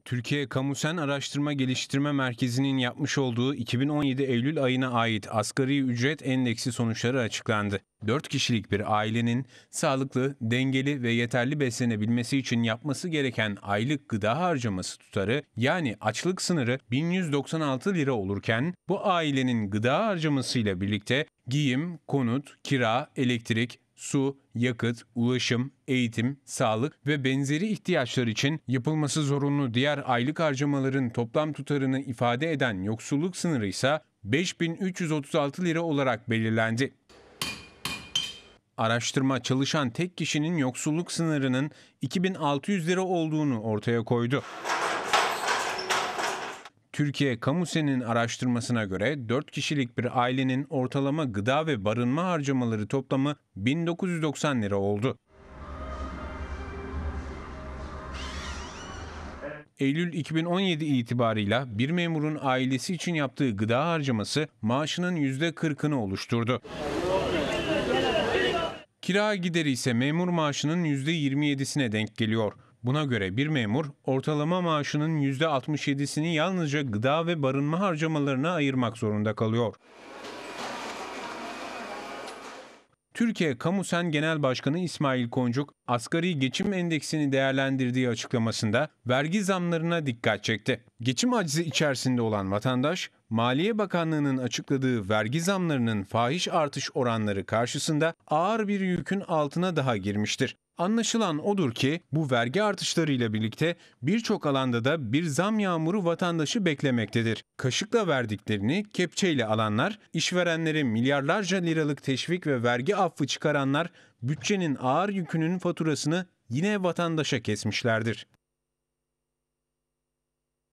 Türkiye Kamusen Araştırma Geliştirme Merkezi'nin yapmış olduğu 2017 Eylül ayına ait asgari ücret endeksi sonuçları açıklandı. 4 kişilik bir ailenin sağlıklı, dengeli ve yeterli beslenebilmesi için yapması gereken aylık gıda harcaması tutarı, yani açlık sınırı 1196 lira olurken, bu ailenin gıda harcamasıyla birlikte giyim, konut, kira, elektrik, su, yakıt, ulaşım, eğitim, sağlık ve benzeri ihtiyaçlar için yapılması zorunlu diğer aylık harcamaların toplam tutarını ifade eden yoksulluk sınırı ise 5336 lira olarak belirlendi. Araştırma çalışan tek kişinin yoksulluk sınırının 2600 lira olduğunu ortaya koydu. Türkiye Kamusen'in araştırmasına göre 4 kişilik bir ailenin ortalama gıda ve barınma harcamaları toplamı 1990 lira oldu. Eylül 2017 itibarıyla bir memurun ailesi için yaptığı gıda harcaması maaşının %40'ını oluşturdu. Kira gideri ise memur maaşının %27'sine denk geliyor. Buna göre bir memur ortalama maaşının %67'sini yalnızca gıda ve barınma harcamalarına ayırmak zorunda kalıyor. Türkiye Kamusen Genel Başkanı İsmail Koncuk, asgari geçim endeksini değerlendirdiği açıklamasında vergi zamlarına dikkat çekti. Geçim acizi içerisinde olan vatandaş, Maliye Bakanlığı'nın açıkladığı vergi zamlarının fahiş artış oranları karşısında ağır bir yükün altına daha girmiştir. Anlaşılan odur ki bu vergi artışlarıyla birlikte birçok alanda da bir zam yağmuru vatandaşı beklemektedir. Kaşıkla verdiklerini kepçeyle alanlar, işverenlere milyarlarca liralık teşvik ve vergi affı çıkaranlar bütçenin ağır yükünün faturasını yine vatandaşa kesmişlerdir.